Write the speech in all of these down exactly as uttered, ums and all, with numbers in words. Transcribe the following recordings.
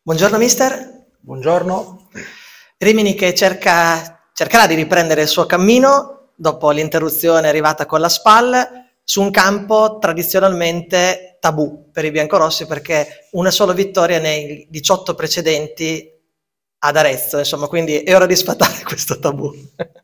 Buongiorno mister. Buongiorno. Rimini che cerca, cercherà di riprendere il suo cammino dopo l'interruzione arrivata con la SPAL su un campo tradizionalmente tabù per i biancorossi, perché una sola vittoria nei diciotto precedenti ad Arezzo, insomma, quindi è ora di sfatare questo tabù.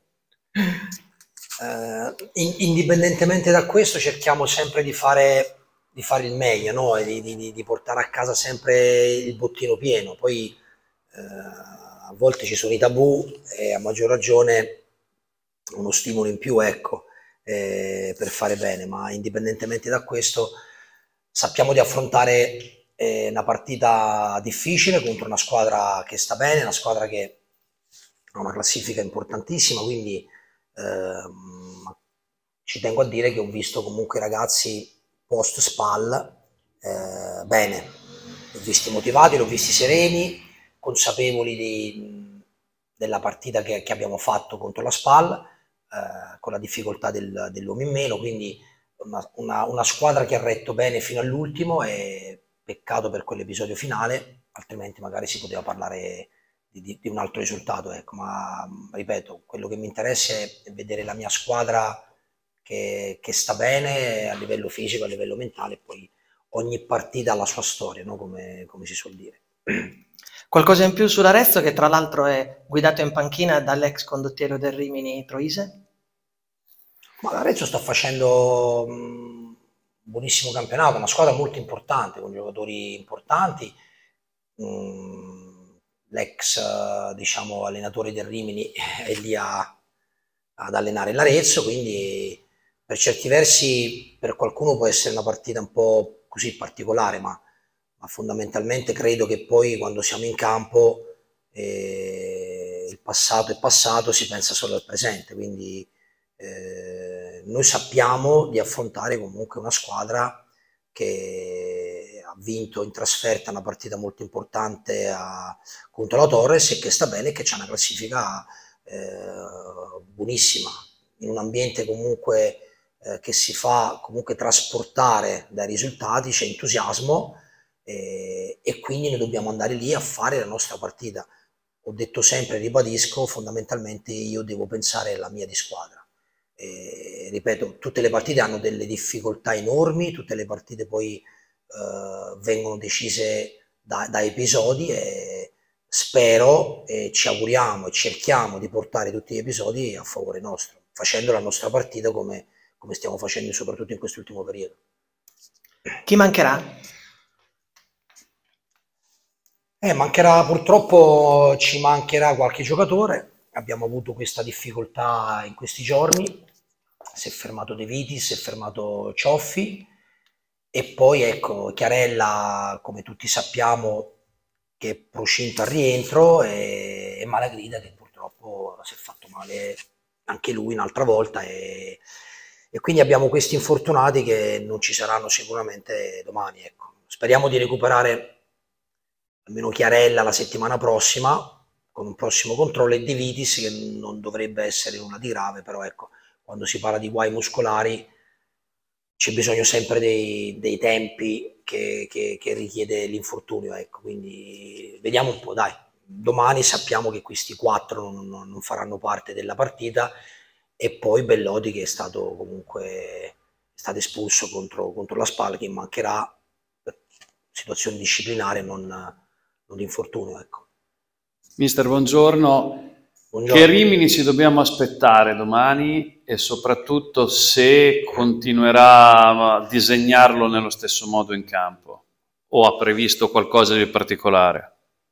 Eh, indipendentemente da questo cerchiamo sempre di fare, di fare il meglio, no? E di, di, di portare a casa sempre il bottino pieno. Poi eh, a volte ci sono i tabù e a maggior ragione uno stimolo in più, ecco, eh, per fare bene, ma indipendentemente da questo sappiamo di affrontare eh, una partita difficile contro una squadra che sta bene, una squadra che ha una classifica importantissima, quindi ehm, ci tengo a dire che ho visto comunque i ragazzi post SPAL eh, bene, li ho visti motivati, li ho visti sereni, consapevoli di, della partita che, che abbiamo fatto contro la SPAL, eh, con la difficoltà del, dell'uomo in meno, quindi una, una, una squadra che ha retto bene fino all'ultimo e peccato per quell'episodio finale, altrimenti magari si poteva parlare di, di, di un altro risultato, ecco. Ma ripeto, quello che mi interessa è vedere la mia squadra che, che sta bene a livello fisico, a livello mentale, e poi ogni partita ha la sua storia, no? come, come si suol dire. Qualcosa in più sull'Arezzo, che tra l'altro è guidato in panchina dall'ex condottiero del Rimini Troise? Ma l'Arezzo sta facendo un buonissimo campionato, una squadra molto importante, con giocatori importanti. L'ex diciamo, allenatore del Rimini è lì a, ad allenare l'Arezzo, quindi per certi versi per qualcuno può essere una partita un po' così particolare, ma, ma fondamentalmente credo che poi quando siamo in campo eh, il passato è passato, si pensa solo al presente, quindi eh, noi sappiamo di affrontare comunque una squadra che ha vinto in trasferta una partita molto importante a, contro la Torres e che sta bene e che ha una classifica eh, buonissima, in un ambiente comunque eh, che si fa comunque trasportare dai risultati, c'è entusiasmo eh, e quindi noi dobbiamo andare lì a fare la nostra partita. Ho detto sempre, ribadisco, fondamentalmente io devo pensare alla mia di squadra. E, ripeto, tutte le partite hanno delle difficoltà enormi, tutte le partite poi eh, vengono decise da, da episodi e spero e ci auguriamo e cerchiamo di portare tutti gli episodi a favore nostro, facendo la nostra partita come, come stiamo facendo soprattutto in quest'ultimo periodo. Chi mancherà? Eh, mancherà purtroppo, ci mancherà qualche giocatore, abbiamo avuto questa difficoltà in questi giorni, si è fermato De Vitis, si è fermato Cioffi e poi ecco Chiarella, come tutti sappiamo, che è procinto al rientro e, e Malagrida che purtroppo si è fatto male anche lui un'altra volta e, e quindi abbiamo questi infortunati che non ci saranno sicuramente domani, ecco. Speriamo di recuperare almeno Chiarella la settimana prossima con un prossimo controllo e De Vitis che non dovrebbe essere nulla di grave, però ecco, quando si parla di guai muscolari c'è bisogno sempre dei, dei tempi che, che, che richiede l'infortunio, ecco, quindi vediamo un po', dai. Domani sappiamo che questi quattro non, non faranno parte della partita e poi Bellotti che è stato comunque è stato espulso contro, contro la SPAL, che mancherà per situazione disciplinare, non, non infortunio, ecco. Mister, buongiorno. Buongiorno. Che Rimini ci dobbiamo aspettare domani e soprattutto se continuerà a disegnarlo nello stesso modo in campo o ha previsto qualcosa di particolare?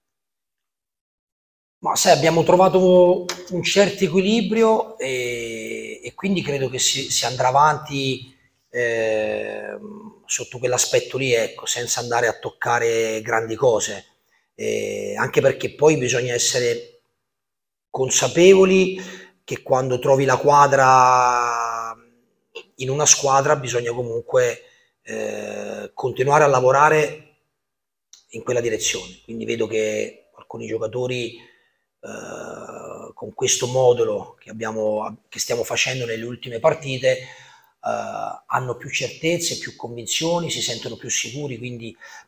Ma sai, abbiamo trovato un certo equilibrio e, e quindi credo che si, si andrà avanti eh, sotto quell'aspetto lì, ecco, senza andare a toccare grandi cose, eh, anche perché poi bisogna essere consapevoli che quando trovi la quadra in una squadra bisogna comunque eh, continuare a lavorare in quella direzione. Quindi vedo che alcuni giocatori eh, con questo modulo che, abbiamo, che stiamo facendo nelle ultime partite eh, hanno più certezze, più convinzioni, si sentono più sicuri, quindi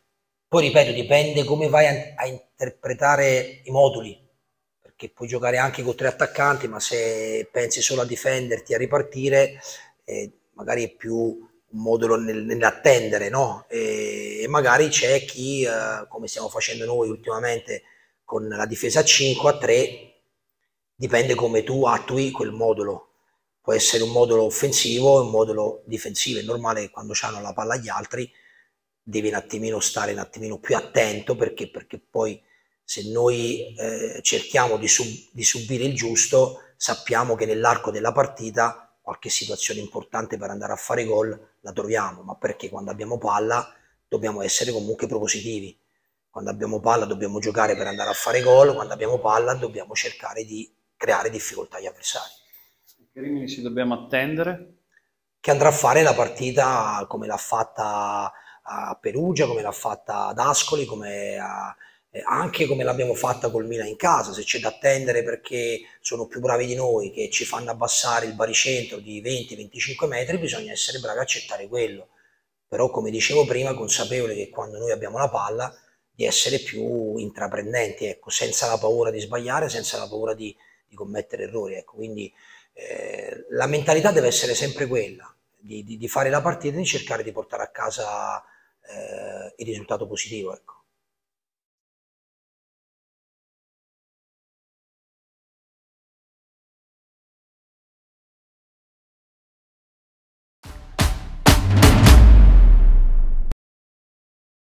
Poi ripeto, dipende come vai a, a interpretare i moduli, perché puoi giocare anche con tre attaccanti, ma se pensi solo a difenderti, a ripartire, eh, magari è più un modulo nel, nell'attendere, no? E, e magari c'è chi, eh, come stiamo facendo noi ultimamente, con la difesa a cinque, a tre, dipende come tu attui quel modulo. Può essere un modulo offensivo e un modulo difensivo. È normale che quando hanno la palla gli altri devi un attimino stare un attimino più attento, perché, perché poi se noi eh, cerchiamo di, sub, di subire il giusto, sappiamo che nell'arco della partita qualche situazione importante per andare a fare gol la troviamo, ma perché quando abbiamo palla dobbiamo essere comunque propositivi. Quando abbiamo palla dobbiamo giocare per andare a fare gol, quando abbiamo palla dobbiamo cercare di creare difficoltà agli avversari. Che Rimini ci dobbiamo attendere? Che andrà a fare la partita come l'ha fatta a Perugia, come l'ha fatta ad Ascoli, come a, eh, anche come l'abbiamo fatta col Milan in casa. Se c'è da attendere perché sono più bravi di noi, che ci fanno abbassare il baricentro di venti venticinque metri, bisogna essere bravi a accettare quello. Però, come dicevo prima, consapevole che quando noi abbiamo la palla di essere più intraprendenti, ecco, senza la paura di sbagliare, senza la paura di, di commettere errori, ecco. Quindi eh, la mentalità deve essere sempre quella, di, di, di fare la partita e di cercare di portare a casa eh, il risultato positivo, ecco.